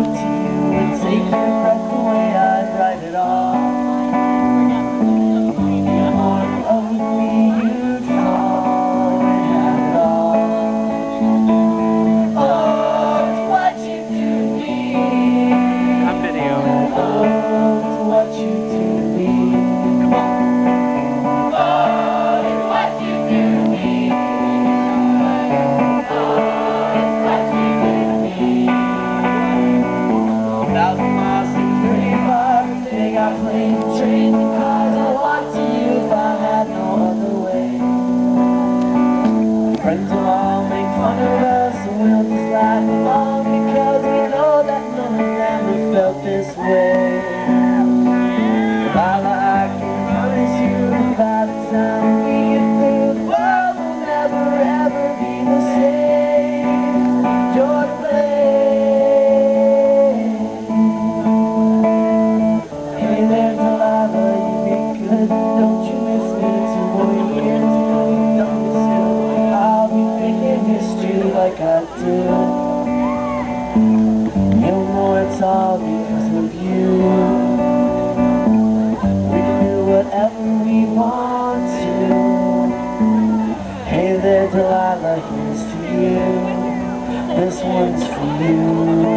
to you and take your breath away, I'd write it all. More in love with me, you'd fall and have it all. Oh, it's what you do to me. On video. Oh, it's what you do to me. Come on. Oh, it's what you do to me. Oh, it's what you do to me. 1,000 miles, 635, they got planes, trains, and cars. I walk to you if I had no other way. Friends will all make fun of us, and we'll just laugh along because we know that none of them have felt this way. Lila, I can promise you that by the time we get through, the world will never ever be the same. You're to blame. Hey there, Delilah, you make good. Don't you miss me? 2 more years, don't miss you. I'll be making history like I do. You know it's all because of you. We can do whatever we want to. Hey there, Delilah, here's to you. This one's for you.